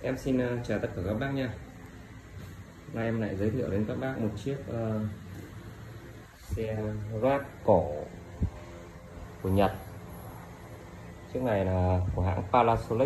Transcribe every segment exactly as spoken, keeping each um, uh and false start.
Em xin uh, chào tất cả các bác nha. Hôm nay em lại giới thiệu đến các bác một chiếc uh, xe rát cổ của Nhật. Chiếc này là của hãng Panasonic,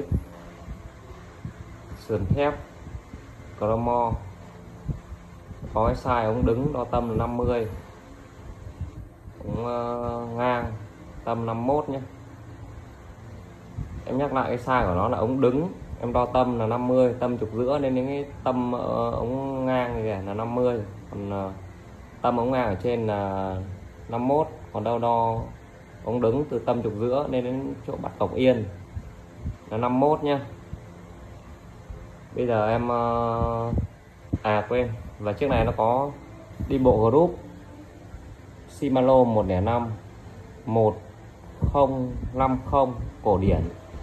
sườn thép Cromo, có cái size ống đứng đo tâm là năm mươi, ống uh, ngang tâm năm mươi mốt nhé. Em nhắc lại cái size của nó là ống đứng em đo tâm là năm mươi, tâm trục giữa nên những cái tâm uh, ống ngang này là năm mươi, còn uh, tâm ống ngang ở trên là năm mươi mốt, còn đâu đo ống đứng từ tâm trục giữa nên đến chỗ bắt cổng yên là năm mươi mốt nhá. Bây giờ em uh, à quên, và chiếc này nó có đi bộ group Shimano một không năm một không năm không cổ điển,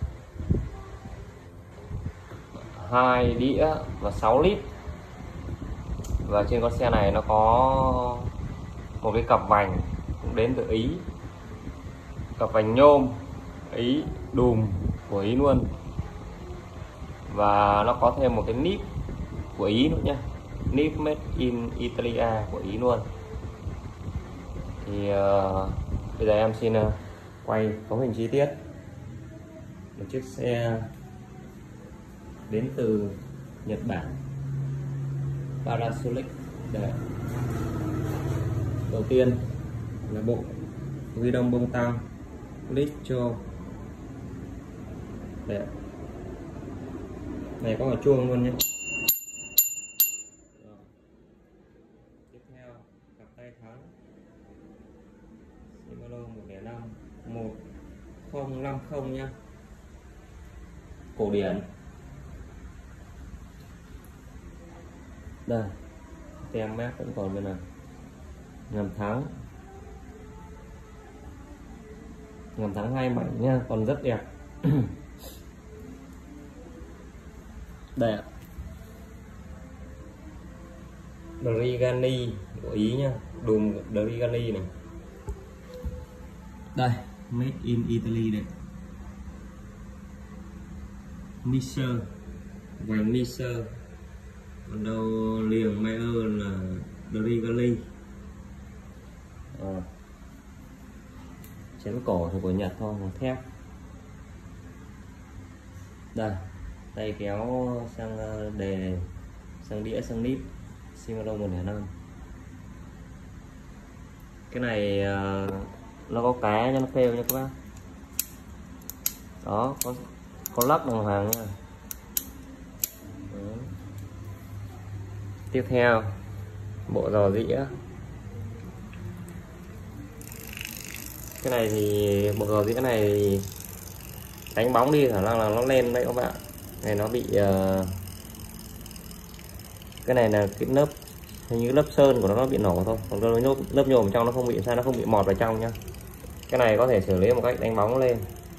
hai đĩa và sáu lít. Và trên con xe này nó có một cái cặp vành cũng đến từ Ý, cặp vành nhôm Ý, đùm của Ý luôn, và nó có thêm một cái nip của Ý nữa nhé, nip made in Italia của Ý luôn. Thì uh, bây giờ em xin uh, quay cấu hình chi tiết một chiếc xe đến từ Nhật Bản, Panasonic. Để đầu tiên là bộ ghi đông bông tăng Litcho. Để này có cả chuông luôn nhé. Rồi. Tiếp theo cặp tay thắng Shimano một không năm một không năm không nhá, cổ điển. Đây, tem mát vẫn còn bên này, ngầm thắng ngầm thắng hai mảnh nha, còn rất đẹp. Đây ạ, Drigani của Ý nhá, đùm Drigani này. Đây, made in Italy đây. Miser, vành Miser, còn đâu liềng Mayer là Drigani. À, chén cổ thì của Nhật thôi, bằng thép. Đây, tay kéo sang đề, sang đĩa, sang nip Shimano một không năm. Cái này uh, nó có cá cho nó phêu nha các bác. Đó, có có lắp đồng hàng nha. Đó. Tiếp theo bộ giò dĩa. Cái này thì bộ giò dĩa này thì đánh bóng đi khả năng là nó lên đấy các bạn. Này nó bị uh, cái này là cái lớp, hình như lớp sơn của nó nó bị nổ thôi, còn cái lớp, lớp nhôm trong nó không bị sao, nó không bị mọt vào trong nhá. Cái này có thể xử lý một cách đánh bóng lên.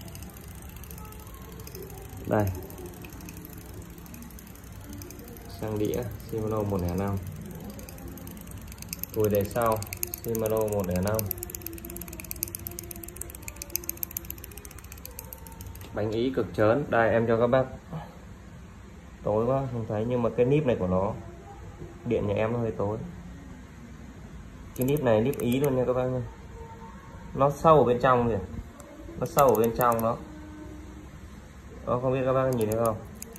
Đây, sang đĩa Shimano một không năm, cùi đề sau Shimano một không năm, bánh Ý cực trớn. Đây em cho các bác, tối quá không thấy, nhưng mà cái nip này của nó, điện nhà em nó hơi tối. Cái nip này nip Ý luôn nha các bác nha, nó sâu ở bên trong kìa, nó sâu ở bên trong đó. Đó, không biết các bác nhìn thấy không.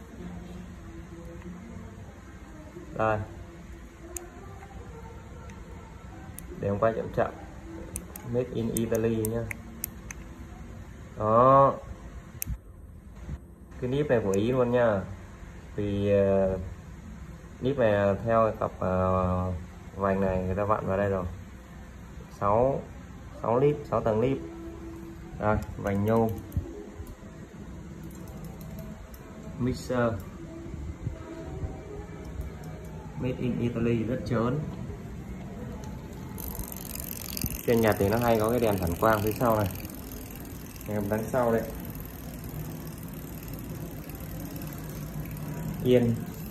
Đây, để em quay chậm chậm, made in Italy nhá. Đó, cái nip này của Ý luôn nha. Vì uh, nip này theo cặp uh, vành này người ta vặn vào đây rồi, sáu sáu lít, sáu tầng nip. Đây, vành nhôm Mixer made in Italy, rất trớn. Trên Nhật thì nó hay có cái đèn phản quang phía sau này, em đằng sau đây. Yên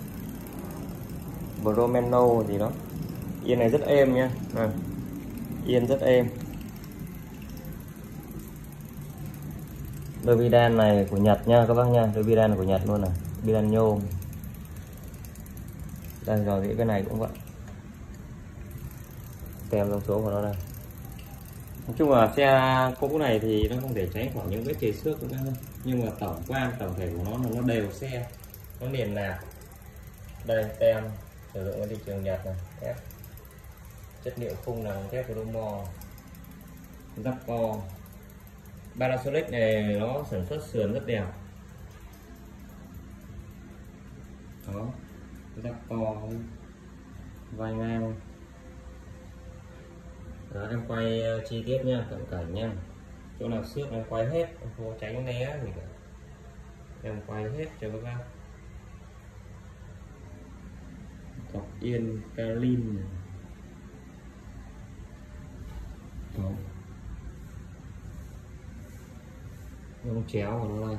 Bromeno gì đó, yên này rất êm nha. À, yên rất êm. Đôi bi đan này của Nhật nha các bác nha, đôi bi đan của Nhật luôn này, bi đan nhôm. Đây rồi thì cái này cũng vậy, tem thông số của nó đây. Nói chung là xe cũ này thì nó không thể tránh khỏi những vết chảy xước các bạn, nhưng mà tổng quan tổng thể của nó là nó đều xe, nó liền lạc. Đây tem sử dụng ở thị trường Nhật này, thép chất liệu khung là thép Bromo, giáp co. Panasonic này nó sản xuất sườn rất đẹp, đó giáp co vai ngang. Đó, em quay chi tiết nha, cận cảnh nha, chỗ nào xước em quay hết, em không có tránh né gì cả, em quay hết cho các bác. Cọc yên Kalin này. Đó, lông chéo của nó đây,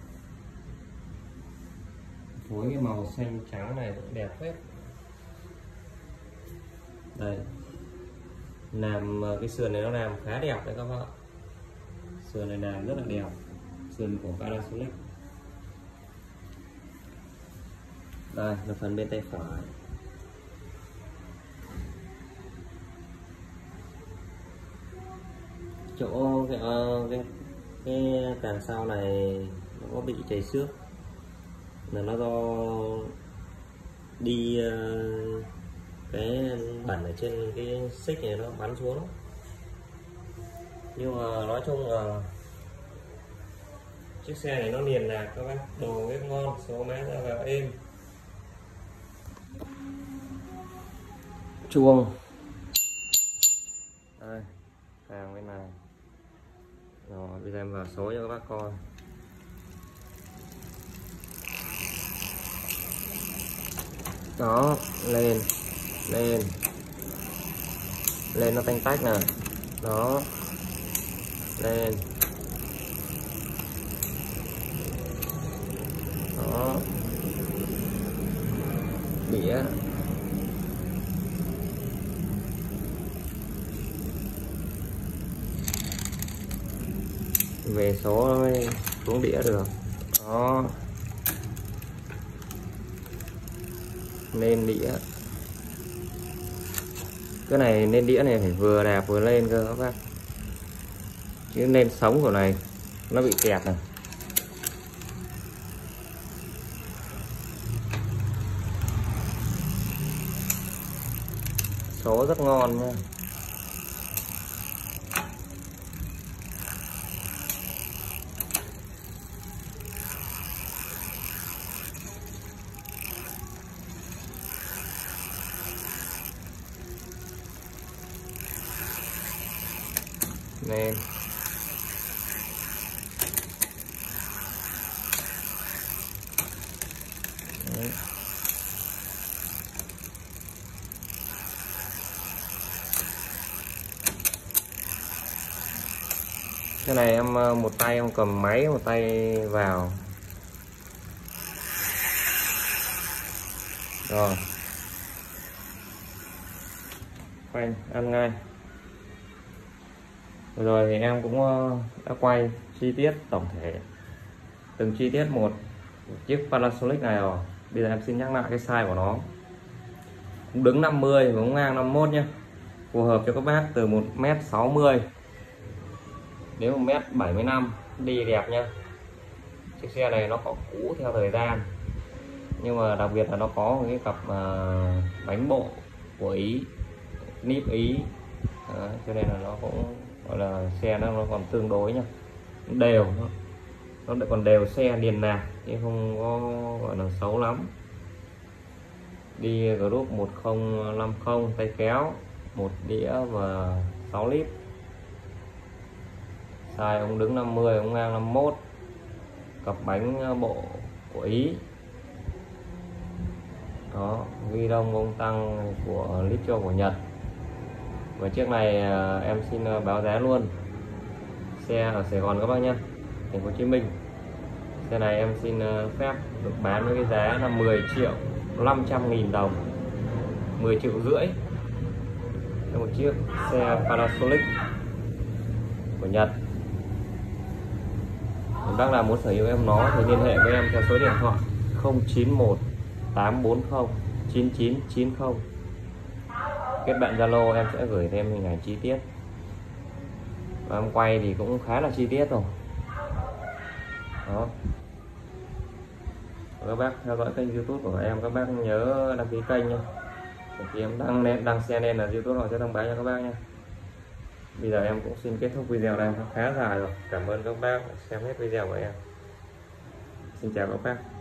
phối cái màu xanh trắng này cũng đẹp hết. Đây, làm cái sườn này nó làm khá đẹp đấy các bạn, sườn này làm rất là đẹp, sườn của Panasonic. Đây là phần bên tay phải, chỗ cái cái, cái càng sau này nó có bị chảy xước là nó do đi cái bẩn ở trên cái xích này nó bắn xuống. Nhưng mà nói chung là chiếc xe này nó liền lạc các bác, đồ rất ngon, số máy ra vào êm. Chuông đây, càng bên này rồi, bây giờ em vào số cho các bác coi. Đó, lên lên lên nó tanh tách nè, đó lên, đó đĩa, về số nó mới xuống đĩa được. Đó, lên đĩa, cái này lên đĩa này phải vừa đạp vừa lên cơ các bác, chứ lên sống của này nó bị kẹt này. Số rất ngon nha. Nên đấy. Cái này em một tay em cầm máy, một tay vào rồi, phanh ăn ngay. Rồi thì em cũng đã quay chi tiết tổng thể từng chi tiết một chiếc Panasonic này rồi. Bây giờ em xin nhắc lại cái size của nó, cũng đứng năm mươi và cũng ngang năm mươi mốt nhé, phù hợp cho các bác từ một mét sáu mươi đến một mét bảy mươi lăm, đi đẹp nha. Chiếc xe này nó có cũ theo thời gian, nhưng mà đặc biệt là nó có một cái cặp uh, bánh bộ của Ý, nip Ý. Đó, cho nên là nó cũng gọi là xe nó, nó còn tương đối nha, đều, nó nó còn đều xe liền lạc chứ không có gọi là xấu lắm. Đi group một không năm không, tay kéo, một đĩa và sáu lít. Size ống đứng năm mươi, ống ngang năm mươi mốt, cặp bánh bộ của Ý. Đó, ghi đông bông tăng của Litro của Nhật. Và chiếc này em xin báo giá luôn. Xe ở Sài Gòn các bác nhé, thành phố Hồ Chí Minh. Xe này em xin phép được bán với cái giá là mười triệu năm trăm nghìn đồng, mười triệu rưỡi cho một chiếc xe Panasonic của Nhật. Nếu bác nào muốn sở hữu em nó thì liên hệ với em theo số điện thoại không chín một tám bốn không chín chín chín chín không. Kết bạn Zalo em sẽ gửi thêm hình ảnh chi tiết. Và em quay thì cũng khá là chi tiết rồi. Đó. Các bác theo dõi kênh YouTube của em, các bác nhớ đăng ký kênh nha. Khi em đăng lên đăng xe lên là YouTube họ sẽ thông báo cho các bác nha. Bây giờ em cũng xin kết thúc video đây, khá dài rồi. Cảm ơn các bác xem hết video của em. Xin chào các bác.